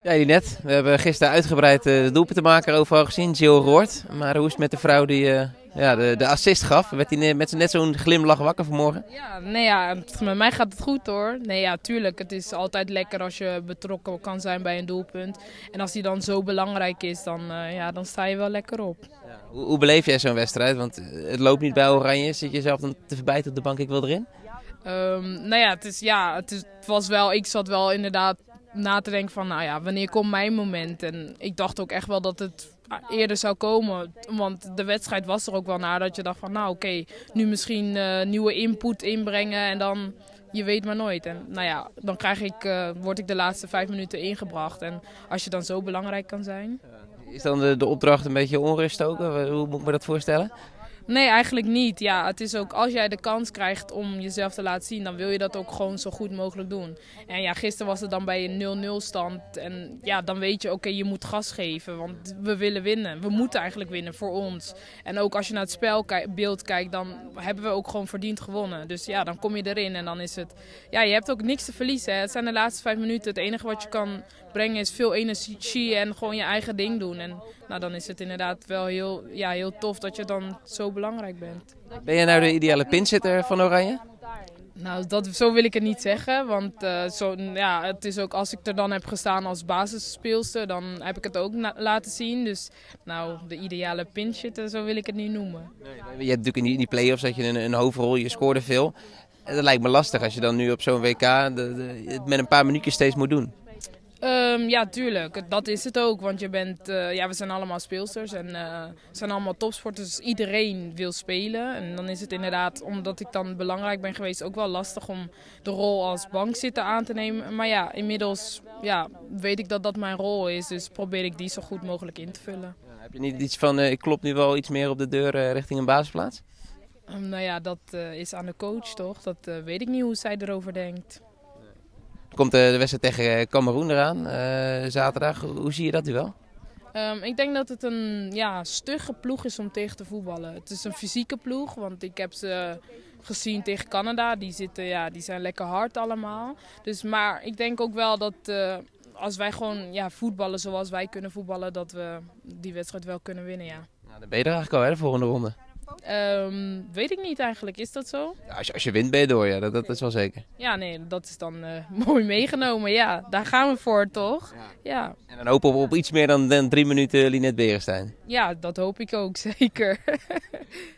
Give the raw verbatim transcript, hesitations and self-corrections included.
Ja, Linette, we hebben gisteren uitgebreid uh, de doelpuntenmaker overal gezien, Jill Roord. Maar hoe is het met de vrouw die uh, ja, de, de assist gaf? Werd hij met net zo'n glimlach wakker vanmorgen? Ja, nee ja, met mij gaat het goed hoor. Nee ja, tuurlijk, het is altijd lekker als je betrokken kan zijn bij een doelpunt. En als die dan zo belangrijk is, dan, uh, ja, dan sta je wel lekker op. Ja, hoe, hoe beleef jij zo'n wedstrijd? Want het loopt niet bij Oranje. Zit je zelf dan te verbijten op de bank, ik wil erin? Um, nou ja, het, is, ja het, is, het was wel, ik zat wel inderdaad na te denken van, nou ja, wanneer komt mijn moment? En ik dacht ook echt wel dat het eerder zou komen. Want de wedstrijd was er ook wel naar dat je dacht van, nou oké, okay, nu misschien uh, nieuwe input inbrengen en dan, je weet maar nooit. En nou ja, dan krijg ik, uh, word ik de laatste vijf minuten ingebracht. En als je dan zo belangrijk kan zijn. Is dan de, de opdracht een beetje onrust ook? Hoe moet ik me dat voorstellen? Nee, eigenlijk niet. Ja, het is ook als jij de kans krijgt om jezelf te laten zien, dan wil je dat ook gewoon zo goed mogelijk doen. En ja, gisteren was het dan bij een nul nul stand. En ja, dan weet je, oké, okay, je moet gas geven. Want we willen winnen. We moeten eigenlijk winnen voor ons. En ook als je naar het spelbeeld kijkt, dan hebben we ook gewoon verdiend gewonnen. Dus ja, dan kom je erin en dan is het... Ja, je hebt ook niks te verliezen. Hè. Het zijn de laatste vijf minuten. Het enige wat je kan brengen is veel energie en gewoon je eigen ding doen. En nou, dan is het inderdaad wel heel, ja, heel tof dat je dan zo belangrijk bent. Ben je nou de ideale pinchitter van Oranje? Nou, dat, zo wil ik het niet zeggen. Want uh, zo, ja, het is ook als ik er dan heb gestaan als basisspeelster, dan heb ik het ook na- laten zien. Dus nou, de ideale pinchitter, zo wil ik het niet noemen. Nee, je hebt natuurlijk in die, in die play-offs dat je een, een hoofdrol, je scoorde veel. En dat lijkt me lastig als je dan nu op zo'n W K de, de, het met een paar minuutjes steeds moet doen. Um, ja, tuurlijk. Dat is het ook. Want je bent, uh, ja, we zijn allemaal speelsters en uh, we zijn allemaal topsporters. Dus iedereen wil spelen. En dan is het inderdaad, omdat ik dan belangrijk ben geweest, ook wel lastig om de rol als bankzitter aan te nemen. Maar ja, inmiddels ja, weet ik dat dat mijn rol is. Dus probeer ik die zo goed mogelijk in te vullen. Ja, heb je niet iets van, uh, ik klop nu wel iets meer op de deur uh, richting een basisplaats? Um, nou ja, dat uh, is aan de coach toch. Dat uh, weet ik niet hoe zij erover denkt. Komt de, de wedstrijd tegen Kameroen eraan, uh, zaterdag. Hoe zie je dat duel? Um, ik denk dat het een ja, stugge ploeg is om tegen te voetballen. Het is een fysieke ploeg, want ik heb ze gezien tegen Canada. Die, zitten, ja, die zijn lekker hard allemaal. Dus, maar ik denk ook wel dat uh, als wij gewoon ja, voetballen zoals wij kunnen voetballen, dat we die wedstrijd wel kunnen winnen, ja. Nou, dan ben je er eigenlijk al, hè, de volgende ronde. Um, weet ik niet eigenlijk. Is dat zo? Ja, als, je, als je wint ben je door, ja. dat, dat is wel zeker. Ja, nee, dat is dan uh, mooi meegenomen. Ja, daar gaan we voor, toch? Ja. Ja. En dan hopen we op iets meer dan, dan drie minuten Linette Berenstein. Ja, dat hoop ik ook, zeker.